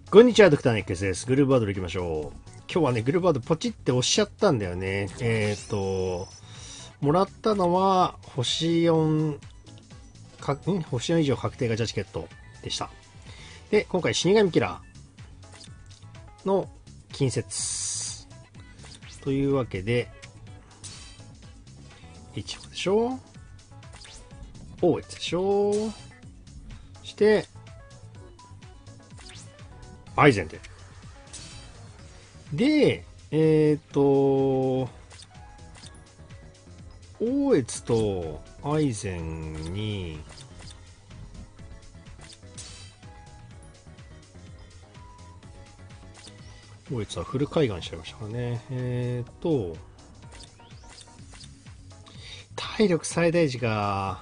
こんにちは、ドクターネックスです。グルーバードで行きましょう。今日はね、グルーバードポチって押しちゃったんだよね。もらったのは、星4、星4以上確定ガチャチケットでした。で、今回、死神キラーの近接。というわけで、1個でしょ、大越でしょ、して、アイゼンで。で、大越とアイゼンに、大越はフル海岸しちゃいましたからね。体力最大値が、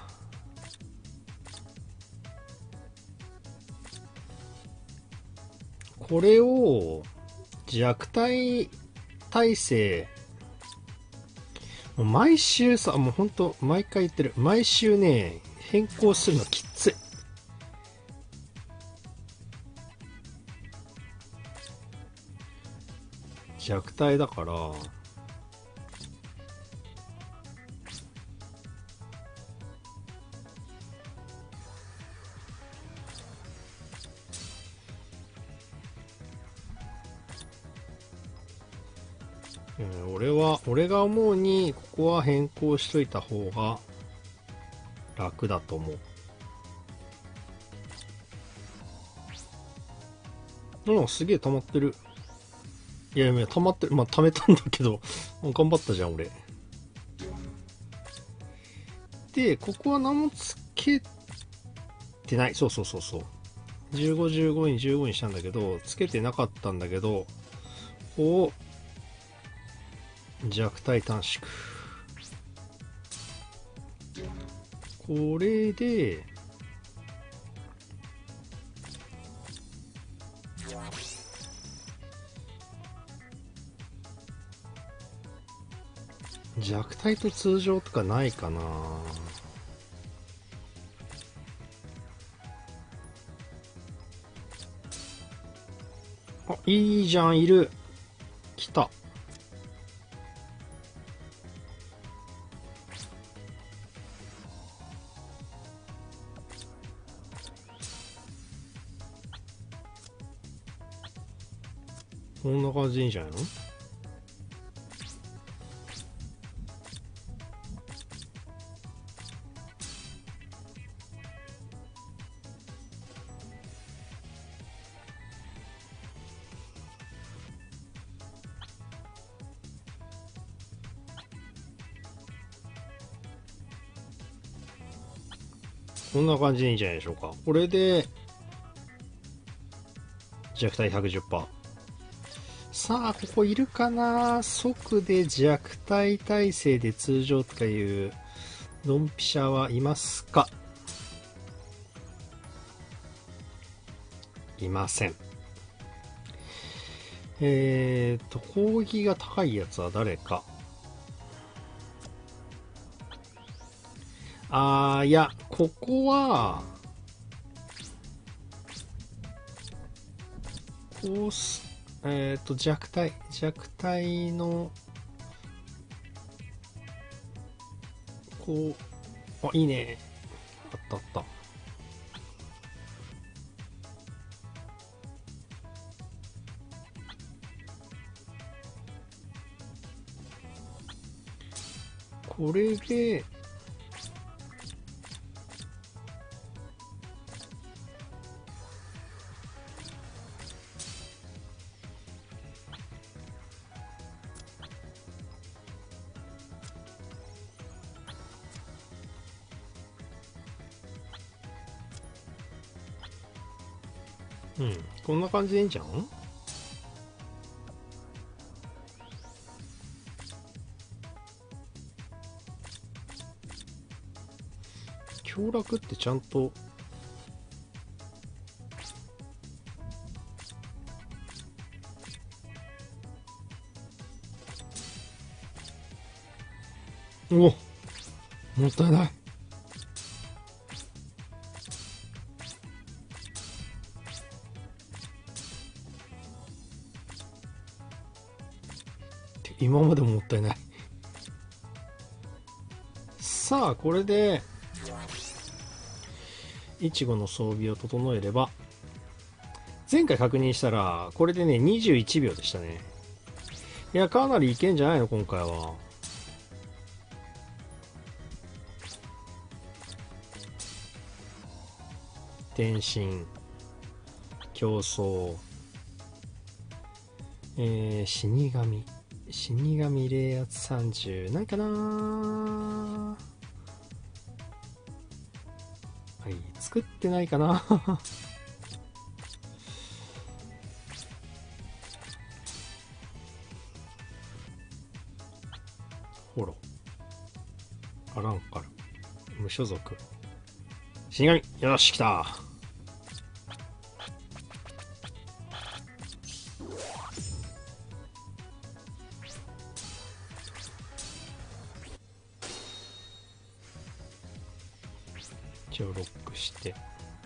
これを弱体耐性、もう毎週さ、もうほんと毎回言ってる、毎週ね変更するのきつい。弱体だから、俺が思うにここは変更しといた方が楽だと思う。すげえ溜まってる。いやいや溜まってる。まあ溜めたんだけど頑張ったじゃん俺。でここは何もつけてない。そうそうそうそう、15、15に15にしたんだけど、つけてなかったんだけど、ここを弱体短縮。これで、弱体と通常とかないかな。あ、いいじゃん、いる。来た。こんな感じでいいんじゃないの。こんな感じでいいんじゃないでしょうか。これで弱体110%。さあここいるかな。即で弱体耐性で通常とかいうドンピシャはいますか。いません。攻撃が高いやつは誰か。いや、ここは、こうす、弱体の、こう、いいね。あったあった。これで、うん、こんな感じでいいんじゃん。強楽ってちゃんと、お、もったいない。 今までももったいない。さあこれでイチゴの装備を整えれば、前回確認したらこれでね21秒でしたね。いやかなりいけんじゃないの今回は。転身、競争、死神、冷圧30ないかな。はい、作ってないかな。ほら、アランカル、無所属、死神、よし来た。一応ロックして、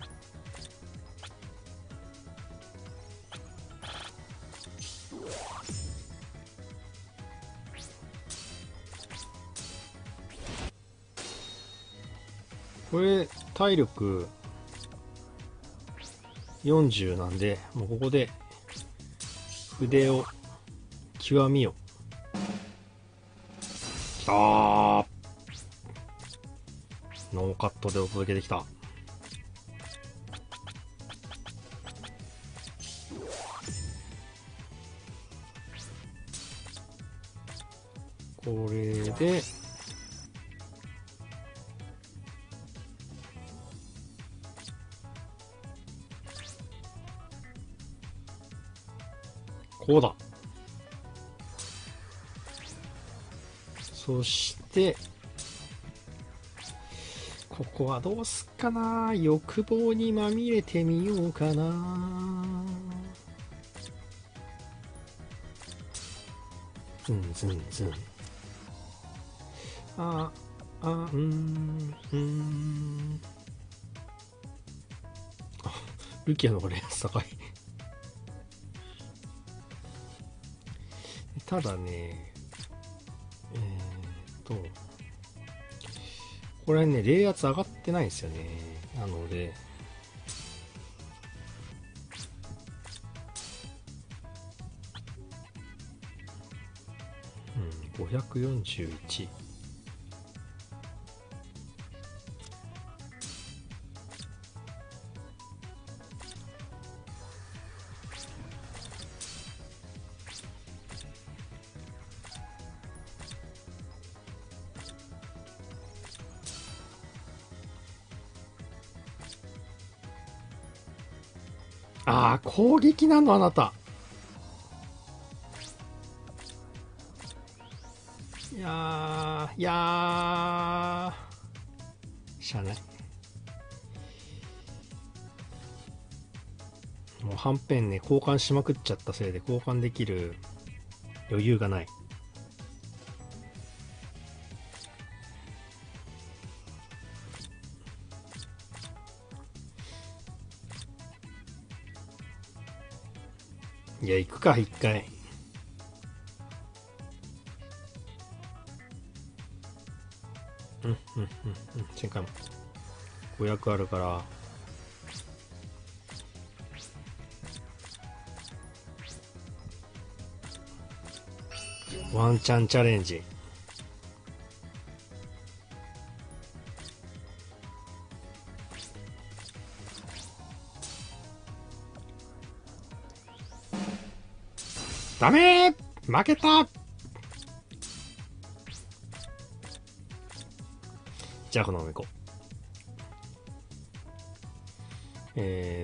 これ体力40なんで、もうここで筆を極みを。きたー。ノーカットでお届けできた。これでこうだ。そしてここはどうすっかな。欲望にまみれてみようかな。ズンズンズン。ルキアの方がレアス高い。ただね、これね、冷圧上がってないんですよね。なので、541。ああ、攻撃なのあなた。いやー、しゃあない。もうはんぺんね、交換しまくっちゃったせいで交換できる余裕がない。いや、行くか、一回。1000回も。500あるから。ワンチャンチャレンジ。ダメー、負けた。じゃあこのまま行こう。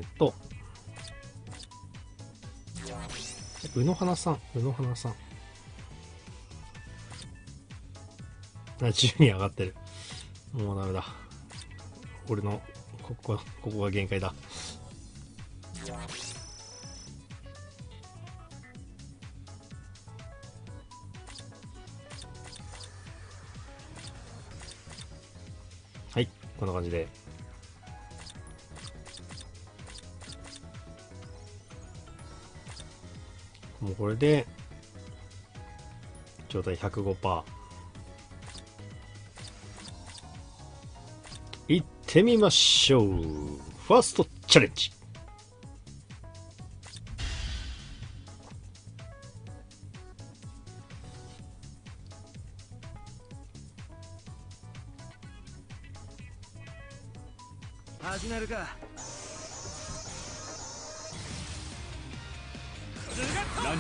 宇野花さん。10に上がってる。もうダメだ。俺の、ここが限界だ。はい、こんな感じで。もうこれで、 状態 105%。行ってみましょう。ファーストチャレンジ。 始めるか。何？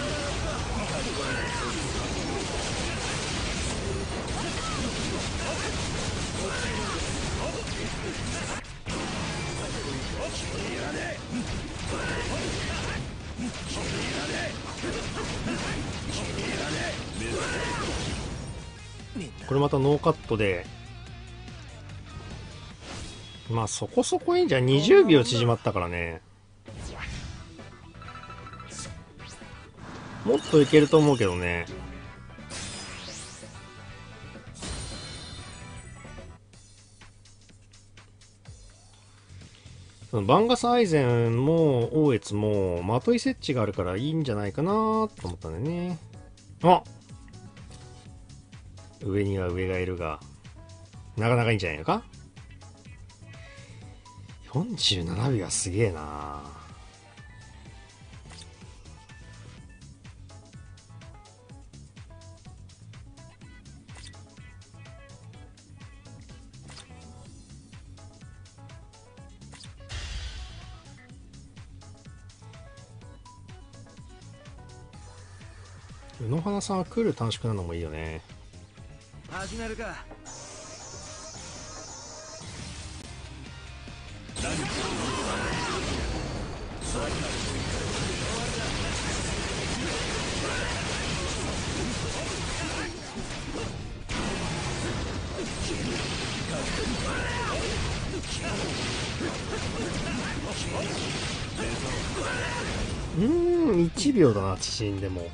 これまたノーカットで、まあそこそこいいんじゃん。20秒縮まったからね。もっといけると思うけどね。そのバンガスアイゼンもオーエツもまとい設置があるからいいんじゃないかなと思ったんだよね。あ、上には上がいるが、なかなかいいんじゃないのか。47秒はすげえな。宇野花さんはクール短縮なのもいいよね。 始めるか。 1秒だな、縮んでも。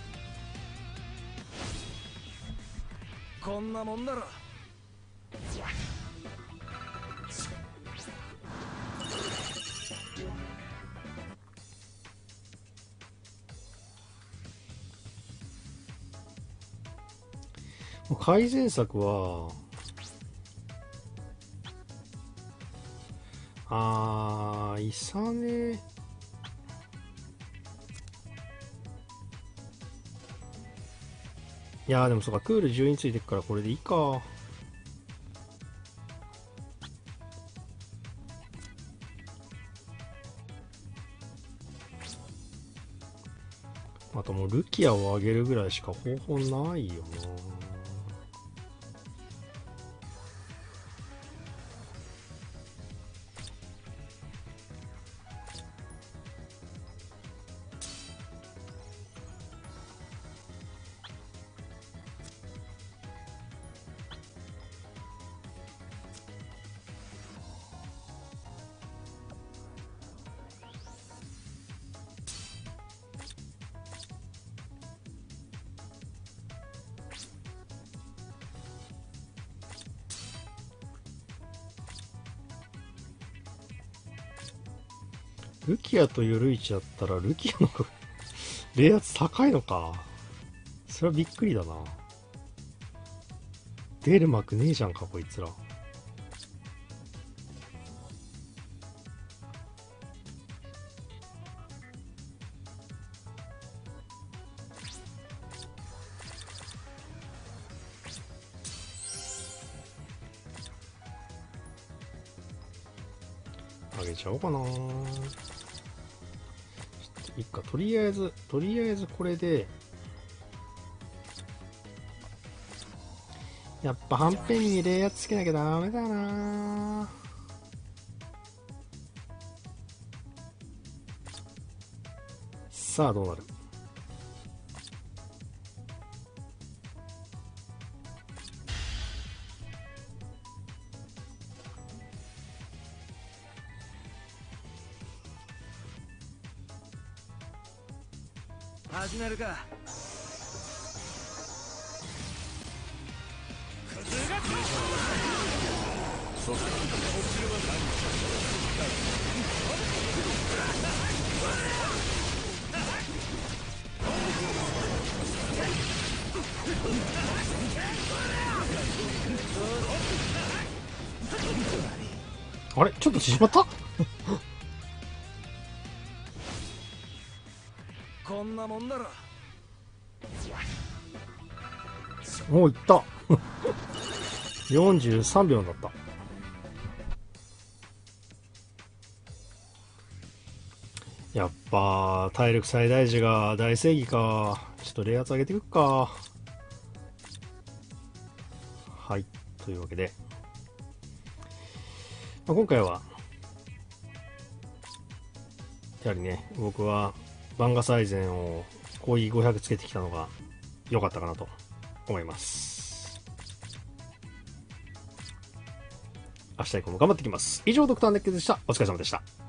こんなもんだろ。 もう改善策は、イサネ。いやーでもそうか、クール10についてくからこれでいいか。あともうルキアを上げるぐらいしか方法ないよな。ルキアとユルイチだったらルキアの冷圧高いのか。それはびっくりだな。出る幕ねえじゃんかこいつら。あげちゃおうかな。いっか、とりあえずこれで、やっぱはんぺんに冷圧つけなきゃダメだな。さあどうなる。 始めるか。 あれちょっと縮まった？ こんなもんだろ。 もういった43秒だった。やっぱ体力最大時が大正義か。ちょっと冷圧上げていくか。はい、というわけで、今回はやはりね、僕は漫画最善を攻撃500つけてきたのが良かったかなと思います。明日以降も頑張ってきます。以上、ドクターネックでした。お疲れ様でした。